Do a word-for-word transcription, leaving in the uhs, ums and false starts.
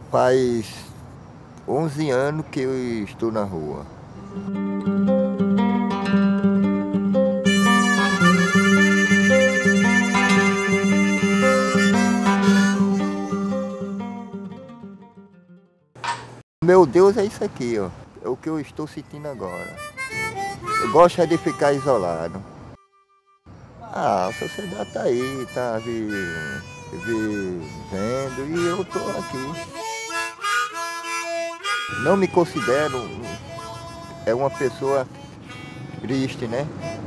Faz onze anos que eu estou na rua. Meu Deus, é isso aqui, ó. É o que eu estou sentindo agora. Eu gosto é de ficar isolado. Ah, a sociedade está aí, está vivendo e eu estou aqui. Não me considero é uma pessoa triste, né?